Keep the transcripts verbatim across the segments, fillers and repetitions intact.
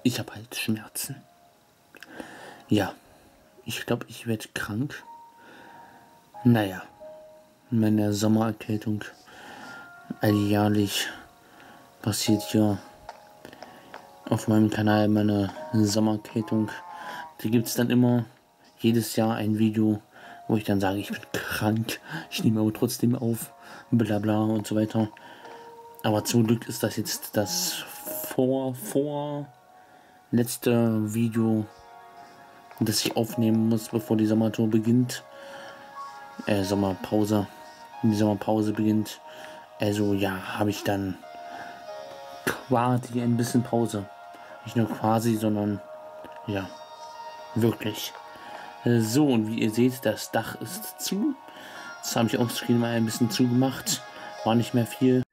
Ich habe halt Schmerzen. Ja, ich glaube, ich werde krank. Naja, meine Sommererkältung alljährlich passiert hier auf meinem Kanal meine Sommererkältung. Da gibt es dann immer jedes Jahr ein Video, wo ich dann sage, ich bin krank, ich nehme aber trotzdem auf, bla bla und so weiter. Aber zum Glück ist das jetzt das vor, vor letzte Video, das ich aufnehmen muss, bevor die Sommertour beginnt. Äh, Sommerpause. Die Sommerpause beginnt. Also ja, habe ich dann quasi ein bisschen Pause. Nicht nur quasi, sondern ja, wirklich. So, und wie ihr seht, das Dach ist zu. Das habe ich auf Screen mal ein bisschen zugemacht. War nicht mehr viel.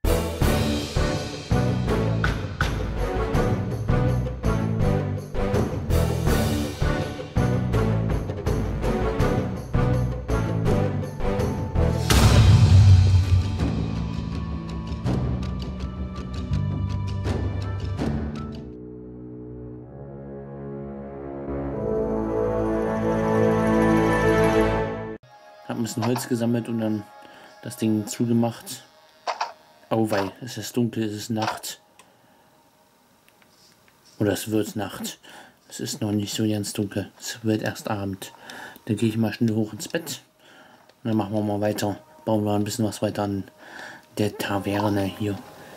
Hab ein bisschen Holz gesammelt und dann das Ding zugemacht. Oh wei, es ist dunkel, es ist Nacht. Oder es wird Nacht. Es ist noch nicht so ganz dunkel. Es wird erst Abend. Dann gehe ich mal schnell hoch ins Bett. Und dann machen wir mal weiter. Bauen wir ein bisschen was weiter an der Taverne hier.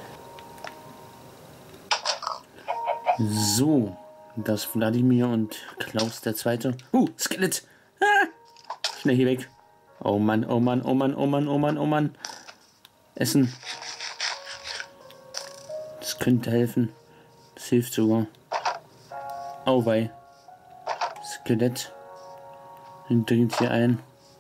So, das Wladimir und Klaus der Zweite. Uh, Skelett! Ah! Schnell hier weg. Oh Mann, oh Mann, oh Mann, oh Mann, oh Mann, oh Mann. Essen. Das könnte helfen. Das hilft sogar. Oh wei. Skelett. Dringt hier ein.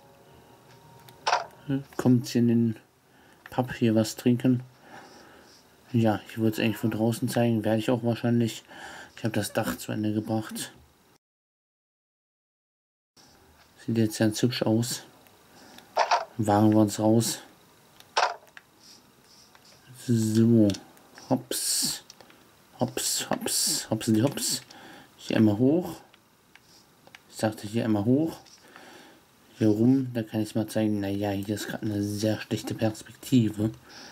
Kommt hier in den Pub hier was trinken. Ja, ich würde es eigentlich von draußen zeigen. Werde ich auch wahrscheinlich. Ich habe das Dach zu Ende gebracht. Sieht jetzt ganz hübsch aus. Wagen wir uns raus. So. Hops. Hops, hops, hops, die hops. Hier einmal hoch. Ich sagte hier einmal hoch. Hier rum, da kann ich mal zeigen. Naja, hier ist gerade eine sehr schlechte Perspektive.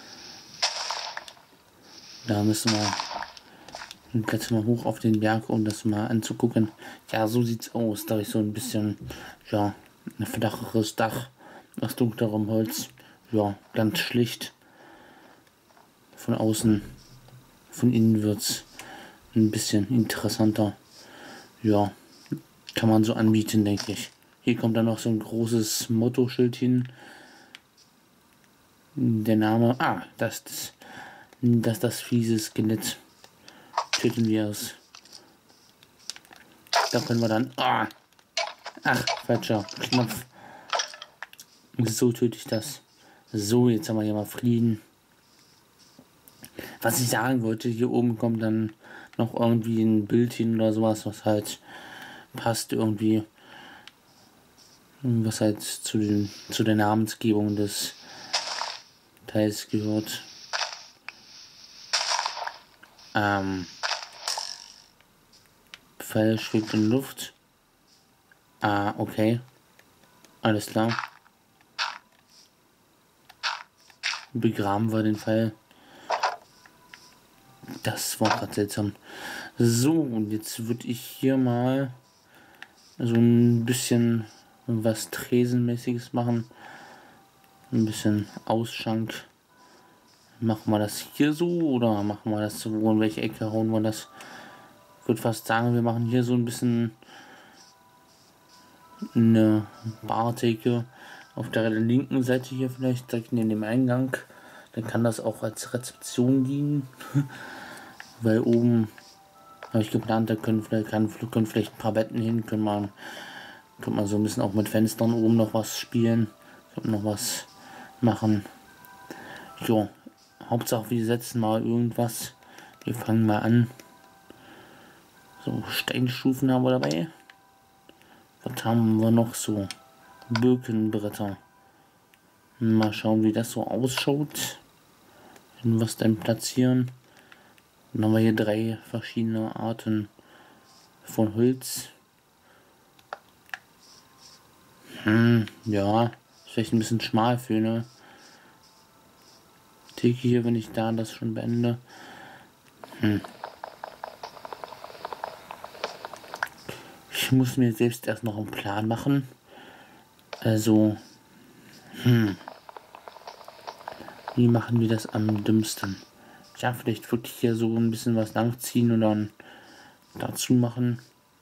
Da müssen wir jetzt mal hoch auf den Berg, um das mal anzugucken. Ja, so sieht's aus. Da ist so ein bisschen, ja, ein flacheres Dach aus dunklerem Holz. Ja, ganz schlicht. Von außen, von innen wird's ein bisschen interessanter. Ja, kann man so anbieten, denke ich. Hier kommt dann noch so ein großes Mottoschild hin. Der Name, ah, das ist das, das fiese Skelett. Töten wir es. Da können wir dann, ah, ach, falscher Knopf. So töte ich das. So, jetzt haben wir hier mal Frieden. Was ich sagen wollte, hier oben kommt dann noch irgendwie ein Bild hin oder sowas, was halt passt irgendwie. Was halt zu, den, zu der Namensgebung des Teils gehört. Ähm, Pfeil schwebt in Luft. Ah, okay. Alles klar. Begraben wir den Pfeil. Das war gerade seltsam. So, und jetzt würde ich hier mal so ein bisschen was Tresenmäßiges machen. Ein bisschen Ausschank. Machen wir das hier so oder machen wir das so? In welche Ecke hauen wir das? Ich würde fast sagen, wir machen hier so ein bisschen eine Bartheke auf der linken Seite hier vielleicht direkt neben dem Eingang. Dann kann das auch als Rezeption dienen. Weil oben habe ich geplant, da können vielleicht, kann, können vielleicht ein paar Betten hin, können man, können man so ein bisschen auch mit Fenstern oben noch was spielen, können noch was machen. Jo, Hauptsache wir setzen mal irgendwas. Wir fangen mal an. So, Steinstufen haben wir dabei. Was haben wir noch so? Birkenbretter. Mal schauen, wie das so ausschaut. Wenn wir es dann platzieren. Dann haben wir hier drei verschiedene Arten von Holz. Hm, ja, ist vielleicht ein bisschen schmal für eine Theke hier, wenn ich da das schon beende. Hm. Ich muss mir selbst erst noch einen Plan machen. Also, hm. Wie machen wir das am dümmsten? Ja, vielleicht wirklich hier so ein bisschen was langziehen und dann dazu machen.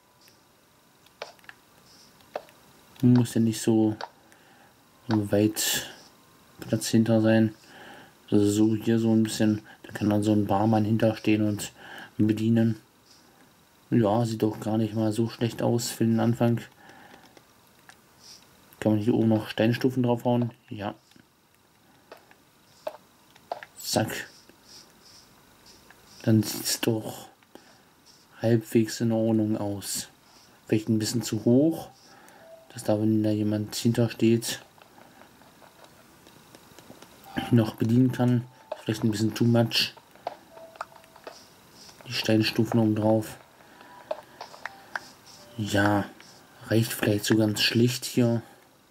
Muss ja nicht so weit Platz hinter sein. Also so hier so ein bisschen, da kann dann so ein Barmann hinterstehen und bedienen. Ja, sieht doch gar nicht mal so schlecht aus für den Anfang. Kann man hier oben noch Steinstufen draufhauen? Ja. Zack. Dann sieht es doch halbwegs in Ordnung aus. Vielleicht ein bisschen zu hoch, dass da, wenn da jemand hintersteht, noch bedienen kann. Vielleicht ein bisschen too much. Die Steinstufen oben drauf. Ja, reicht vielleicht so ganz schlicht hier.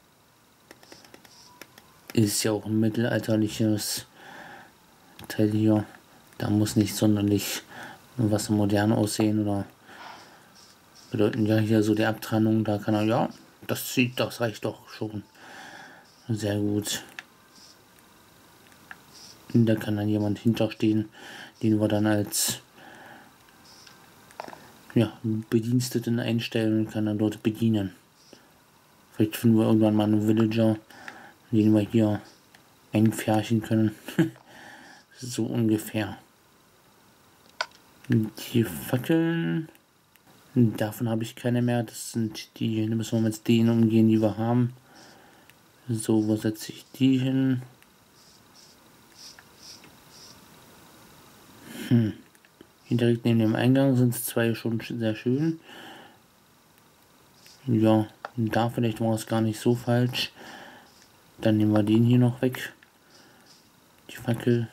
Ist ja auch ein mittelalterliches Teil hier. Da muss nicht sonderlich was modern aussehen oder bedeuten ja hier so die Abtrennung. Da kann er, ja, das sieht, das reicht doch schon. Sehr gut. Und da kann dann jemand hinterstehen, den wir dann als ja, Bediensteten einstellen und kann dann dort bedienen. Vielleicht finden wir irgendwann mal einen Villager, den wir hier einpferchen können. So ungefähr. Die Fackeln, davon habe ich keine mehr. Das sind die, da müssen wir mit denen umgehen, die wir haben. So, wo setze ich die hin? Hm. Hier direkt neben dem Eingang sind es zwei schon sehr schön. Ja, da vielleicht war es gar nicht so falsch. Dann nehmen wir den hier noch weg. Die Fackel.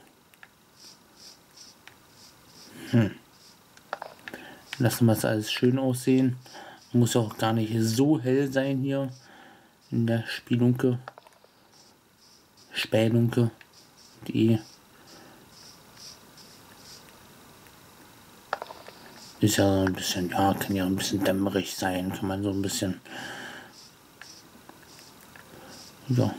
Hm. Lassen wir es alles schön aussehen. Muss auch gar nicht so hell sein hier in der Spielunke. Spählunke. Die ist ja ein bisschen, ja, kann ja ein bisschen dämmerig sein. Kann man so ein bisschen, ja,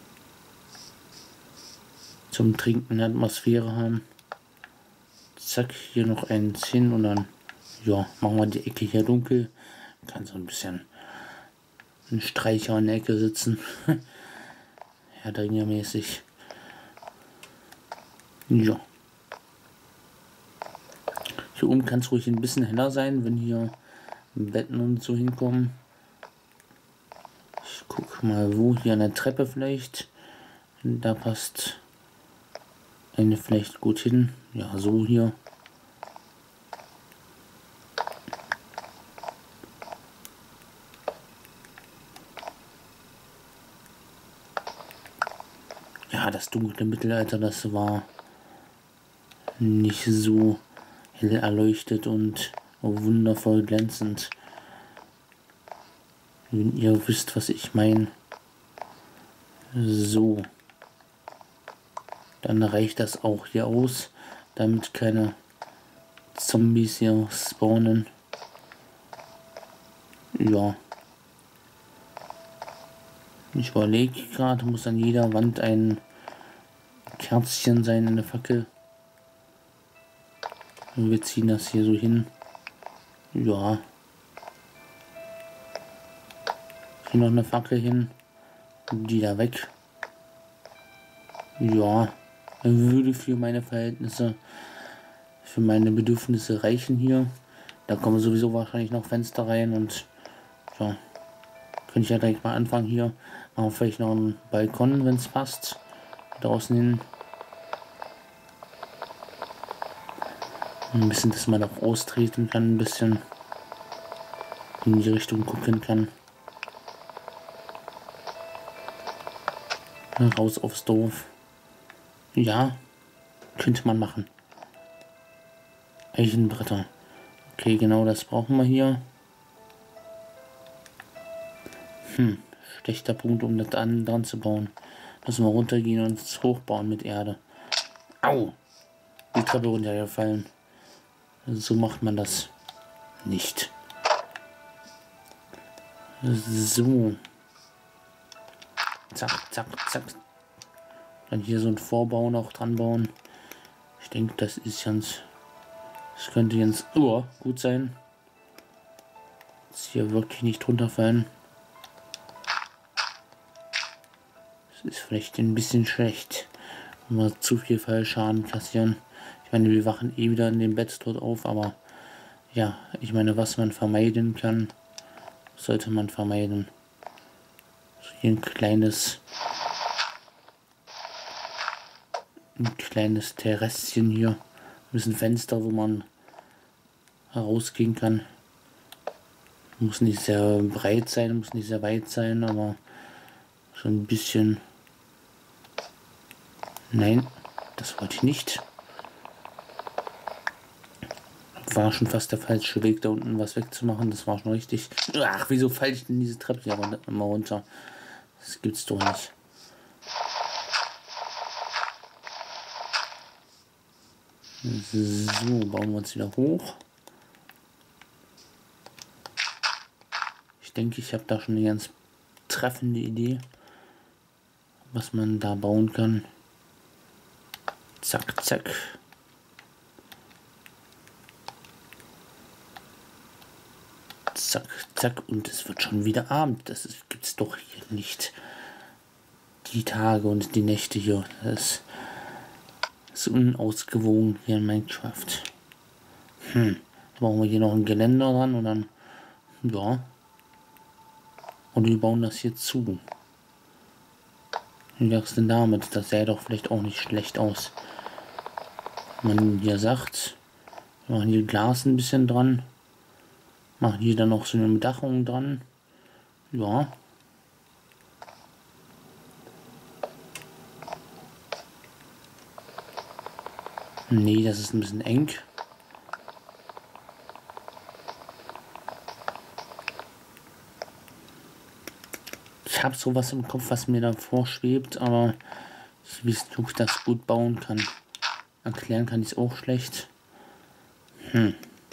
zum Trinken eine Atmosphäre haben. Zack, hier noch eins hin und dann, ja, machen wir die Ecke hier dunkel. Kann so ein bisschen ein Streicher in der Ecke sitzen. Herr der Ringe mäßig. Ja. Hier oben kann es ruhig ein bisschen heller sein, wenn hier Betten und so hinkommen. Ich guck mal, wo hier an der Treppe vielleicht. Da passt eine vielleicht gut hin. Ja, so hier. Ja, das dunkle Mittelalter, das war nicht so hell erleuchtet und wundervoll glänzend. Wenn ihr wisst, was ich meine. So. Dann reicht das auch hier aus, damit keine Zombies hier spawnen. Ja. Ich überlege gerade, muss an jeder Wand ein Kerzchen sein in der Fackel. Und wir ziehen das hier so hin. Ja. Hier noch eine Fackel hin. Die da weg. Ja. Würde für meine Verhältnisse, für meine Bedürfnisse reichen hier. Da kommen sowieso wahrscheinlich noch Fenster rein und ja. Könnte ich ja direkt mal anfangen hier. Machen wir vielleicht noch einen Balkon, wenn es passt. Draußen hin. Ein bisschen, dass man auch austreten kann, ein bisschen in die Richtung gucken kann. Raus aufs Dorf. Ja, könnte man machen. Eichenbretter. Okay, genau das brauchen wir hier. Hm, schlechter Punkt, um das an, dran zu bauen. Müssen wir runtergehen und es hochbauen mit Erde. Au! Die Treppe runtergefallen. So macht man das nicht. So. Zack, zack, zack. Dann hier so ein Vorbau noch dran bauen. Ich denke, das ist ganz... Das könnte ganz oh, gut sein. Jetzt hier wirklich nicht runterfallen. Das ist vielleicht ein bisschen schlecht, wenn wir zu viel Fallschaden kassieren. Ich meine, wir wachen eh wieder in dem Bett dort auf, aber ja, ich meine, was man vermeiden kann, sollte man vermeiden. So hier ein kleines, ein kleines Terrasschen hier, ein bisschen Fenster, wo man herausgehen kann. Muss nicht sehr breit sein, muss nicht sehr weit sein, aber so ein bisschen. Nein, das wollte ich nicht. War schon fast der falsche Weg, da unten was wegzumachen. Das war schon richtig. Ach, wieso falle ich denn diese Treppe hier immer runter? Das gibt's doch nicht. So, bauen wir uns wieder hoch. Ich denke, ich habe da schon eine ganz treffende Idee, was man da bauen kann. Zack, zack. Zack, zack. Und es wird schon wieder Abend. Das gibt es doch hier nicht. Die Tage und die Nächte hier. Das ist unausgewogen hier in Minecraft. Hm. Brauchen wir hier noch ein Geländer dran und dann. Ja. Und wir bauen das hier zu. Wie wär's denn damit? Das sähe doch vielleicht auch nicht schlecht aus. Man hier sagt, wir machen hier Glas ein bisschen dran, machen hier dann noch so eine Bedachung dran. Ja. Nee, das ist ein bisschen eng. Ich habe sowas im Kopf, was mir da vorschwebt, aber ich weiß nicht, ob ich das gut bauen kann. Erklären kann ich es auch schlecht. Hm.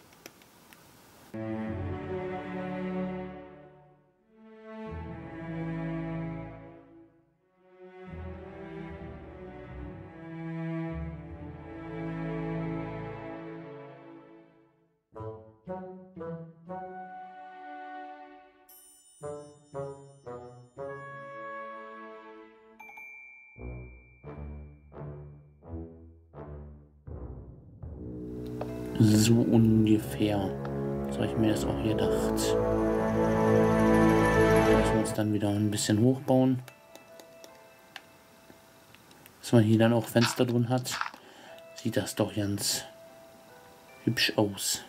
So ungefähr. So habe ich mir das auch gedacht. Lassen wir uns dann wieder ein bisschen hochbauen. Dass man hier dann auch Fenster drin hat. Sieht das doch ganz hübsch aus.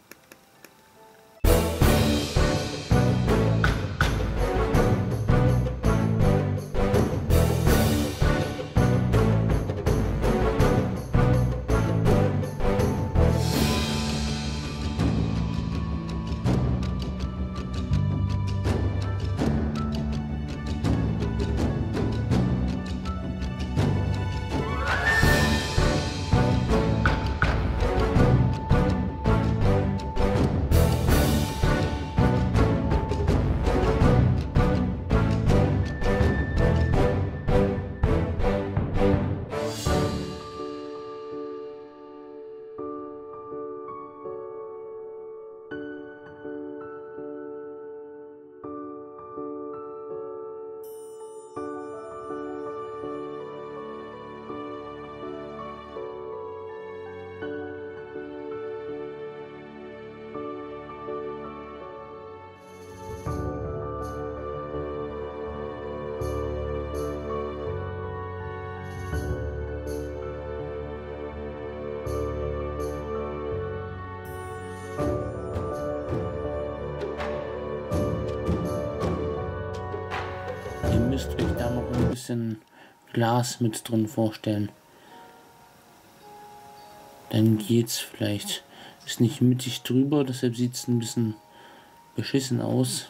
Müsst euch da noch ein bisschen Glas mit drin vorstellen. Dann geht's vielleicht. Ist nicht mittig drüber, deshalb sieht es ein bisschen beschissen aus.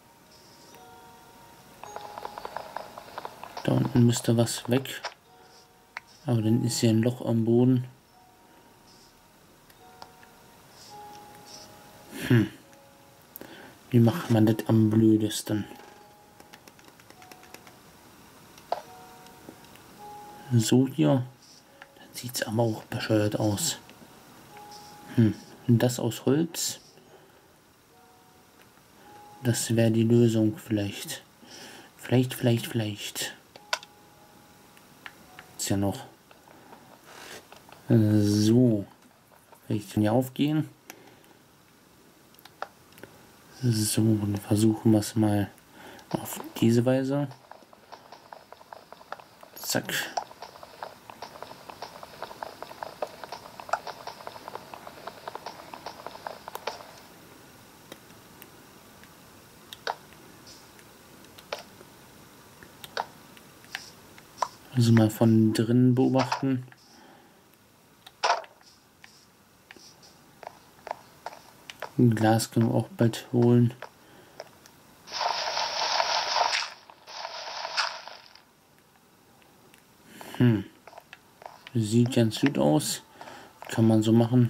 Da unten müsste was weg. Aber dann ist hier ein Loch am Boden. Hm. Wie macht man das am blödesten? So hier. Dann sieht es aber auch bescheuert aus. Hm. Und das aus Holz. Das wäre die Lösung vielleicht. Vielleicht, vielleicht, vielleicht. Ist ja noch. So. Vielleicht kann hier aufgehen. So, dann versuchen wir es mal auf diese Weise. Zack. Also mal von drinnen beobachten. Ein Glas können wir auch bald holen. Hm. Sieht ganz gut aus. Kann man so machen.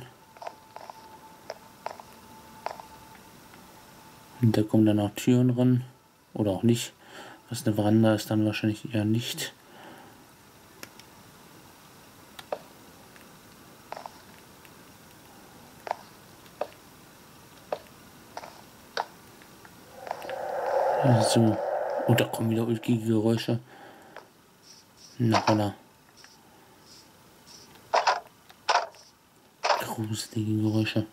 Und da kommen dann auch Türen ran. Oder auch nicht. Was eine Veranda ist, dann wahrscheinlich eher nicht. So. Und da kommen wieder ulkige Geräusche. Na holla. Gruselige Geräusche.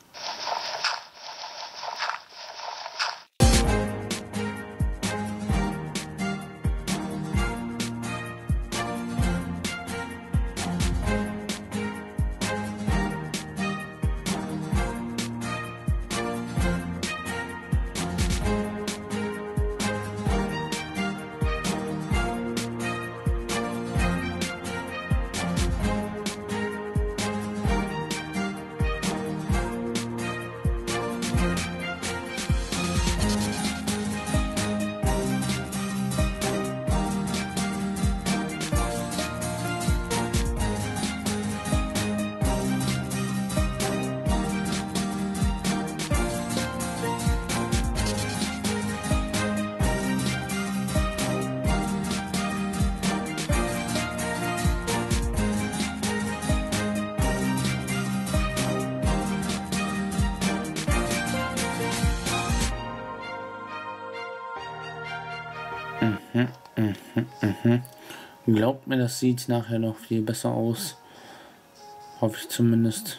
Mhm, mhm, mhm. Glaubt mir, das sieht nachher noch viel besser aus. Hoffe ich zumindest.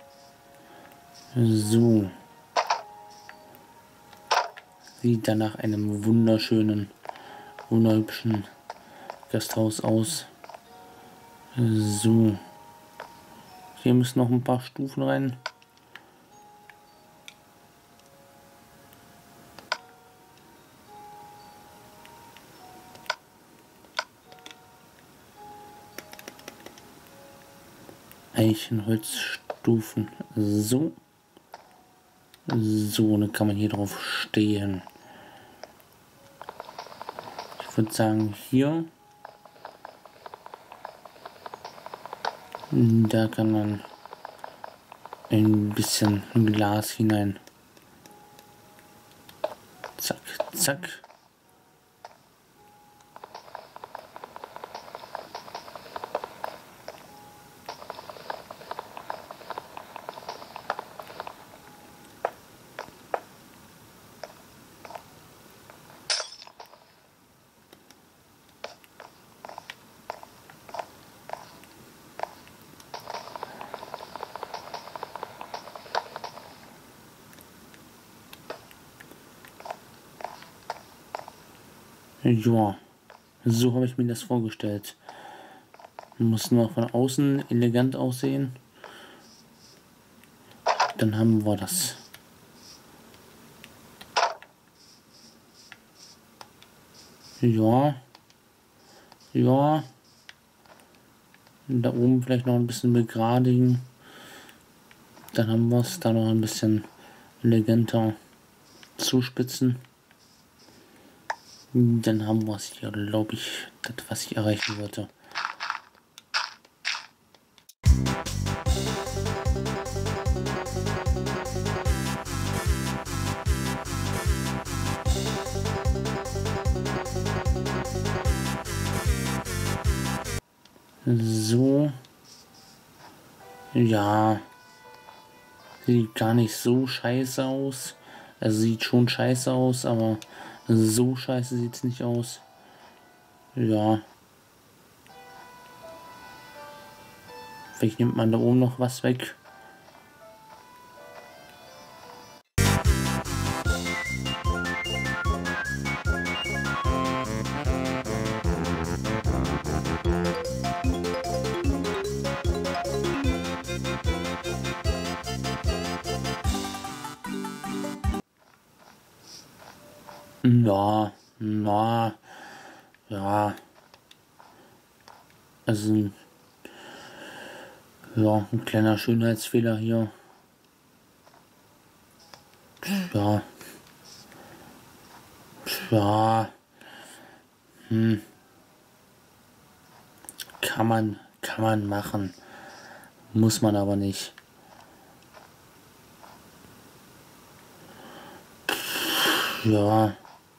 So. Sieht dann nach einem wunderschönen, wunderhübschen Gasthaus aus. So. Hier müssen noch ein paar Stufen rein. Eichenholzstufen. So. So, dann kann man hier drauf stehen. Ich würde sagen, hier. Da kann man ein bisschen Glas hinein. Zack, zack. Ja, so habe ich mir das vorgestellt. Muss nur von außen elegant aussehen. Dann haben wir das. Ja. Ja. Da oben vielleicht noch ein bisschen begradigen. Dann haben wir es da noch ein bisschen eleganter zuspitzen. Dann haben wir es hier, glaube ich, das, was ich erreichen wollte. So. Ja. Sieht gar nicht so scheiße aus. Also sieht schon scheiße aus, aber so scheiße sieht es nicht aus. Ja. Vielleicht nimmt man da oben noch was weg. Ja, na, ja. Also, ja, ein kleiner Schönheitsfehler hier. Ja. Ja. Hm. Kann man, kann man machen. Muss man aber nicht. Ja.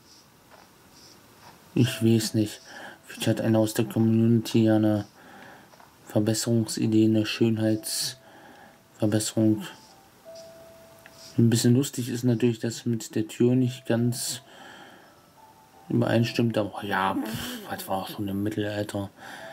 Ich weiß nicht. Vielleicht hat einer aus der Community eine Verbesserungsidee, eine Schönheitsverbesserung. Ein bisschen lustig ist natürlich, dass mit der Tür nicht ganz übereinstimmt, aber ja, pff, das war auch schon im Mittelalter.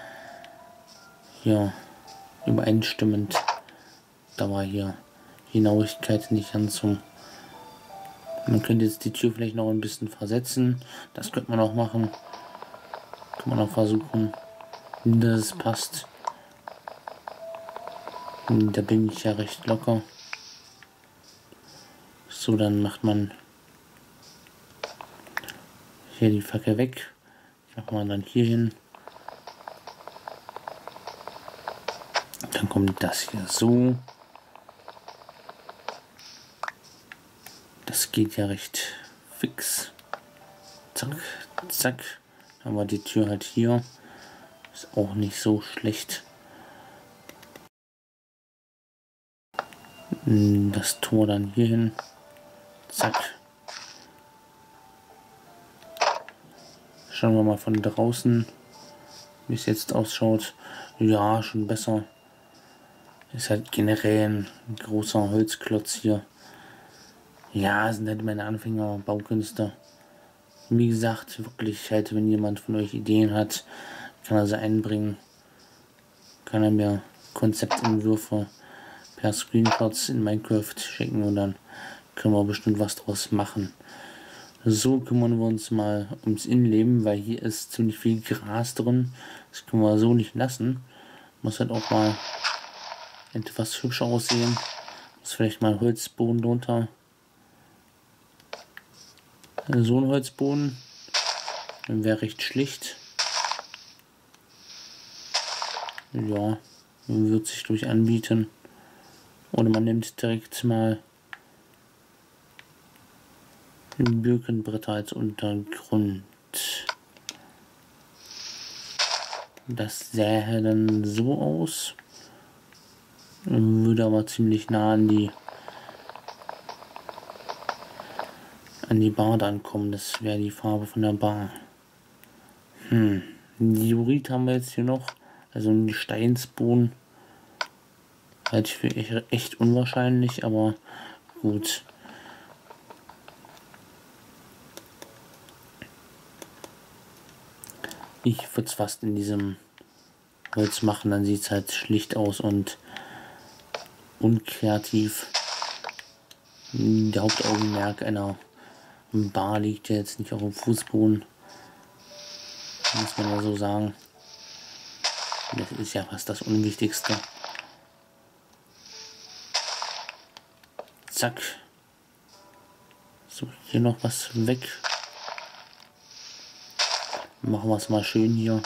Ja, übereinstimmend. Da war hier die Genauigkeit nicht ganz so. Man könnte jetzt die Tür vielleicht noch ein bisschen versetzen. Das könnte man auch machen. Kann man auch versuchen, dass es passt. Da bin ich ja recht locker. So, dann macht man hier die Fackel weg. Macht man dann hier hin. Dann kommt das hier so. Das geht ja recht fix. Zack, zack. Dann haben wir die Tür halt hier. Ist auch nicht so schlecht. Das Tor dann hier hin. Zack. Schauen wir mal von draußen, wie es jetzt ausschaut. Ja, schon besser. Ist halt generell ein großer Holzklotz hier. Ja, sind halt meine Anfänger Baukünste. Wie gesagt, wirklich halt, wenn jemand von euch Ideen hat, kann er sie einbringen. Kann er mir Konzeptentwürfe per Screenshots in Minecraft schicken und dann können wir bestimmt was draus machen. So kümmern wir uns mal ums Innenleben, weil hier ist ziemlich viel Gras drin. Das können wir so nicht lassen. Muss halt auch mal etwas hübscher aussehen. Muss vielleicht mal Holzboden drunter. So ein Holzboden wäre recht schlicht. Ja, wird sich durch anbieten. Oder man nimmt direkt mal Birkenbretter als Untergrund. Das sähe dann so aus. Würde aber ziemlich nah an die an die Bar dann kommen. Das wäre die Farbe von der Bar. Hm. Diorit haben wir jetzt hier noch. Also ein Gesteinsboden. Halte ich für echt, echt unwahrscheinlich, aber gut. Ich würde es fast in diesem Holz machen, dann sieht es halt schlicht aus und unkreativ. Der Hauptaugenmerk einer Bar liegt ja jetzt nicht auf dem Fußboden. Muss man ja so sagen. Das ist ja fast das Unwichtigste. Zack. So, hier noch was weg. Machen wir es mal schön hier.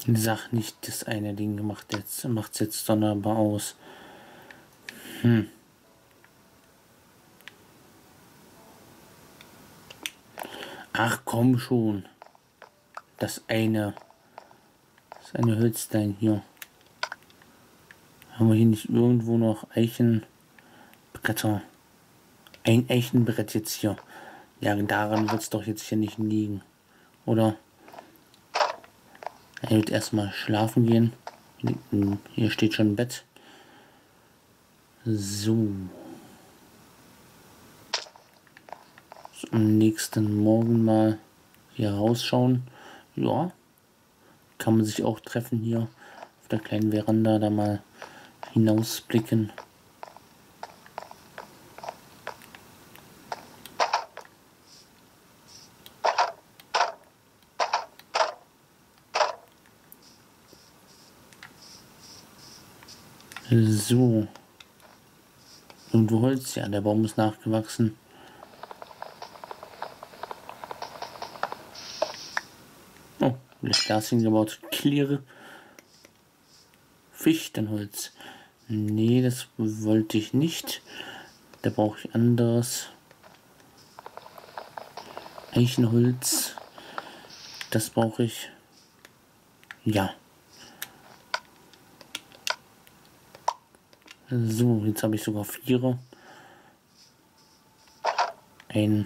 Sag nicht, das eine Ding macht jetzt macht's jetzt sonderbar aus. Hm. Ach komm schon. Das eine. Das eine Holzstein hier. Haben wir hier nicht irgendwo noch Eichenbretter? Ein Eichenbrett jetzt hier. Ja, daran wird es doch jetzt hier nicht liegen. Oder? Er wird erstmal schlafen gehen. Hier steht schon ein Bett. So. So. Am nächsten Morgen mal hier rausschauen. Ja. Kann man sich auch treffen hier auf der kleinen Veranda, da mal hinausblicken. So. Irgendwo Holz, ja, der Baum ist nachgewachsen. Oh, das Glas hingebaut. Clear. Fichtenholz. Nee, das wollte ich nicht. Da brauche ich anderes. Eichenholz. Das brauche ich. Ja. So, jetzt habe ich sogar vier. Ein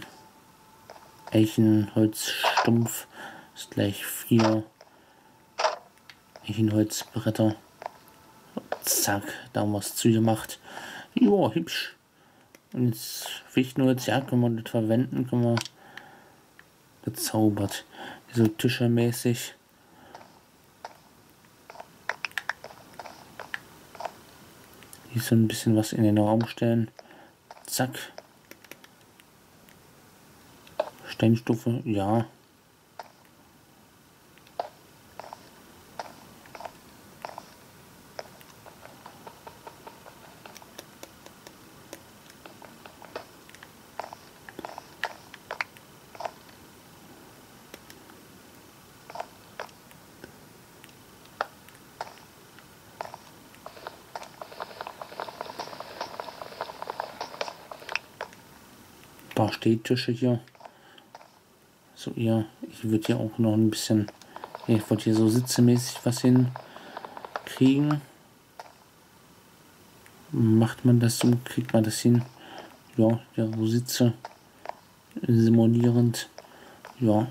Eichenholzstumpf ist gleich vier Eichenholzbretter. Zack, da haben wir es zugemacht. Joa, hübsch. Und jetzt Fichtenholz, ja, können wir das verwenden, können wir gezaubert. So tischermäßig. Hier so ein bisschen was in den Raum stellen. Zack. Steinstufe, ja. Ein paar Stehtische hier. So, ja, ich würde hier auch noch ein bisschen, ich wollte hier so sitzemäßig was hinkriegen. Macht man das so, kriegt man das hin? Ja, ja, so Sitze simulierend. Ja.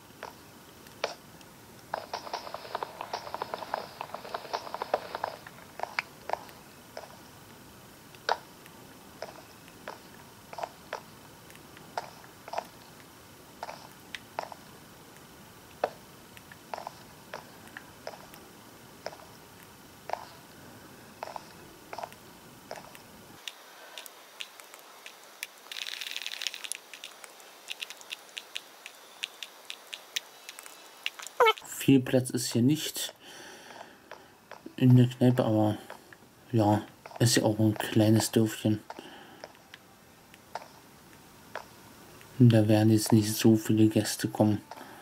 Viel Platz ist hier nicht in der Kneipe, aber ja, ist ja auch ein kleines Dörfchen. Und da werden jetzt nicht so viele Gäste kommen.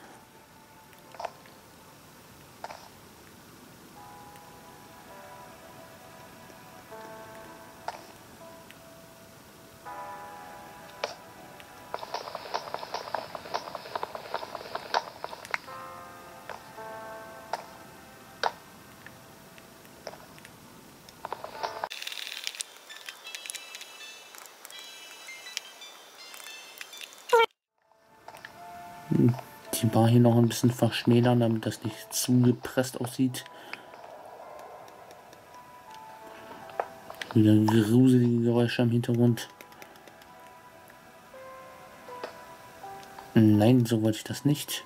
Die Bar hier noch ein bisschen verschmälern, damit das nicht zu gepresst aussieht. Wieder gruselige Geräusche im Hintergrund. Nein, so wollte ich das nicht.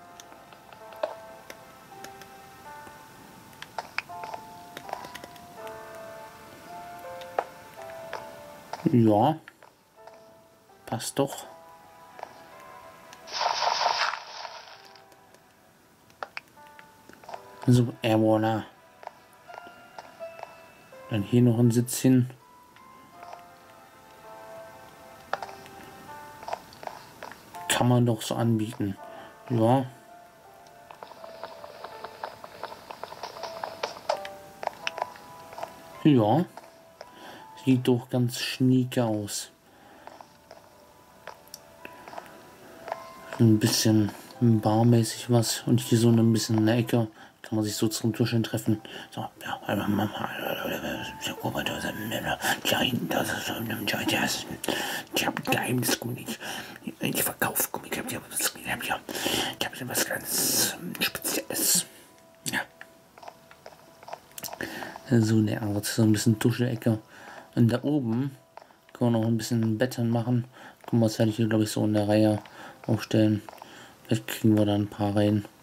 Ja, passt doch. So, äh, voilà. Dann hier noch ein Sitzchen. Kann man doch so anbieten. Ja. Ja, sieht doch ganz schnieke aus. Ein bisschen barmäßig was und hier so ein bisschen in der Ecke kann man sich so zum Tuscheln treffen. So, ja, ich habe Geheimnisgummi. Ich verkaufe Gummi. Ich habe was ganz Spezielles. Ja. So eine Art, so ein bisschen Tuschelecke. Und da oben kann man noch ein bisschen Betten machen. Können wir das halt hier, glaube ich, so in der Reihe aufstellen. Vielleicht kriegen wir da ein paar rein.